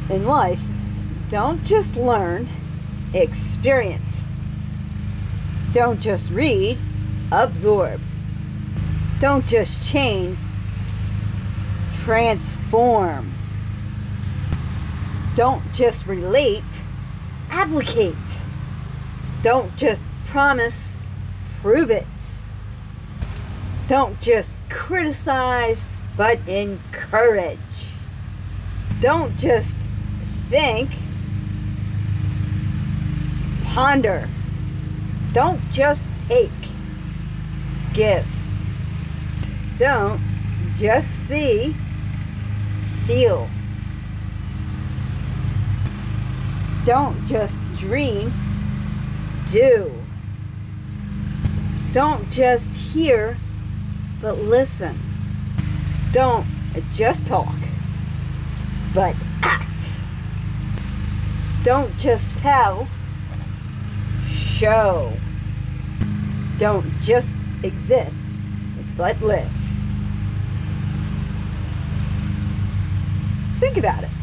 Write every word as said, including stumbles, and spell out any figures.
In life, don't just learn, experience. Don't just read, absorb. Don't just change, transform. Don't just relate, advocate. Don't just promise, prove it. Don't just criticize, but encourage. Don't just think, ponder. Don't just take, give. Don't just see, feel. Don't just dream, do. Don't just hear, but listen. Don't just talk, but act. Don't just tell, show. Don't just exist, but live. Think about it.